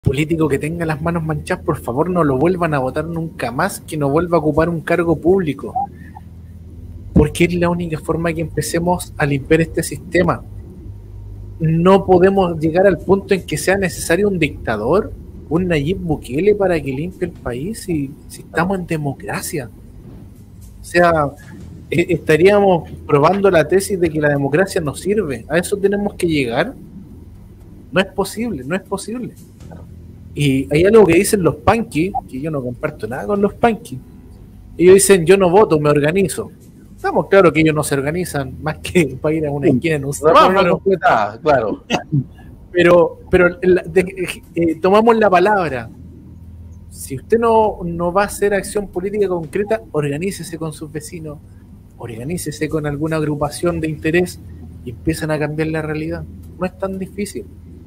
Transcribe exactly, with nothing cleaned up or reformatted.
político que tenga las manos manchadas, por favor no lo vuelvan a votar nunca más, que no vuelva a ocupar un cargo público, porque es la única forma que empecemos a limpiar este sistema. No podemos llegar al punto en que sea necesario un dictador, un Nayib Bukele para que limpie el país, si, si estamos en democracia. O sea, eh, estaríamos probando la tesis de que la democracia no sirve. ¿A eso tenemos que llegar? No es posible, no es posible. Y hay algo que dicen los punky, que yo no comparto nada con los punky. Ellos dicen, yo no voto, me organizo. Estamos claros que ellos no se organizan más que para ir a una esquina en un semáforo. Claro. Pero, pero de, eh, tomamos la palabra. Si usted no, no va a hacer acción política concreta, organícese con sus vecinos, organícese con alguna agrupación de interés y empiezan a cambiar la realidad. No es tan difícil.